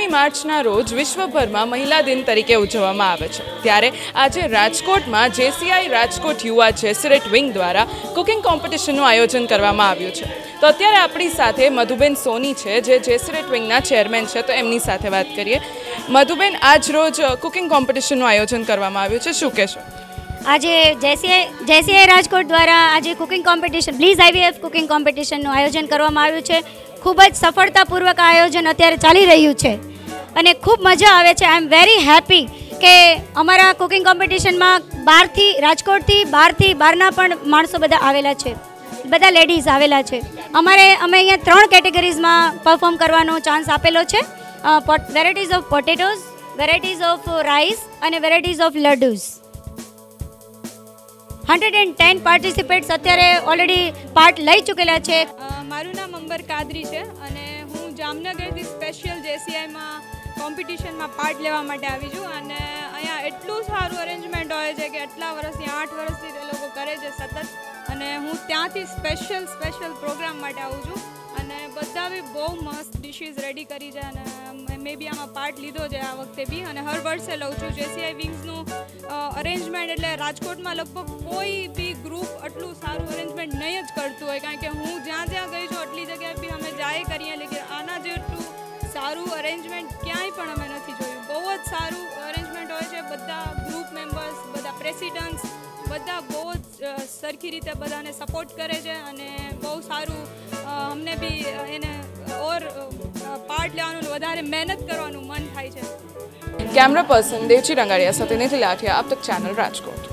15મી માર્ચના રોજ વિશ્વભરમાં મહિલા દિન તરીકે ઉજવવામાં આવે છે। ત્યારે આજે રાજકોટમાં જેસીઆઈ રાજકોટ યુવા જેસરેટ વિંગ દ્વારા કુકિંગ કોમ્પિટિશનનું આયોજન કરવામાં આવ્યું છે। તો અત્યારે આપણી સાથે મધુબેન સોની છે, જે જેસરેટ વિંગના ચેરમેન છે, તો એમની સાથે વાત કરીએ। મધુબેન, આજ રોજ કુકિંગ કોમ્પિટિશનનું આયોજન કરવામાં આવ્યું છે, શું કહેશો? આજે જેસીઆઈ રાજકોટ દ્વારા આજે cooking competition Bliss IVF cooking કોમ્પિટિશનનું આયોજન કરવામાં આવ્યું છે। ખૂબ જ સફળતાપૂર્વક આ આયોજન અત્યારે ચાલી રહ્યું છે અને ખૂબ મજા આવે છે। આઈ એમ વેરી હેપી કે અમારા કુકિંગ કોમ્પિટિશનમાં રાજકોટથી બહારના પણ માણસો બધા આવેલા છે, બધા લેડીઝ આવેલા છે। અમે અહીંયા 3 કેટેગરીઝમાં પરફોર્મ કરવાનો ચાન્સ આપેલો છે, varieties of potatoes, varieties of rice અને વેરાયટીઝ ઓફ લડ્ડુઝ। 110 પાર્ટિસિપેટ્સ અત્યારે ઓલરેડી પાર્ટ લઈ ચૂકેલા છે। મારું નામ અંબર કાદરી છે અને હું જામનગરથી સ્પેશિયલ જેસીઆઈમાં કોમ્પિટિશનમાં પાર્ટ લેવા માટે આવી છું અને અહીંયા એટલું સારું અરેન્જમેન્ટ હોય છે કે એટલા વર્ષથી 8 વર્ષથી તે લોકો કરે છે સતત, અને હું ત્યાંથી સ્પેશિયલ પ્રોગ્રામ માટે આવું છું અને બધા બી બહુ મસ્ત ડિશિસ રેડી કરી છે અને મેં બી આમાં પાર્ટ લીધો છે આ વખતે બી, અને હર વર્ષે લઉં છું। જેસીઆઈ વિંગ્સનું અરેન્જમેન્ટ એટલે રાજકોટમાં લગભગ કોઈ બી ગ્રુપ આટલું સારું અરેન્જમેન્ટ નહીં જ કરતું હોય, કારણ કે હું જ્યાં ગઈ છું આટલી જગ્યાએ બી અમે જાય કરીએ, લેકિન આના જેટલું સારું અરેન્જમેન્ટ ક્યાંય પણ અમે નથી જોયું। બહુ જ સારું અરેન્જમેન્ટ હોય છે, બધા ગ્રુપ મેમ્બર્સ, બધા પ્રેસિડન્ટ્સ, બધા બહુ જ સરખી રીતે બધાને સપોર્ટ કરે છે અને બહુ સારું અમને બી એને ઓર પાર્ટ લેવાનું વધારે મહેનત કરવાનું મન થાય છે। कैमरा पर्सन देवची रंगारिया साथे नितिन लाठिया, आप तक चैनल राजकोट।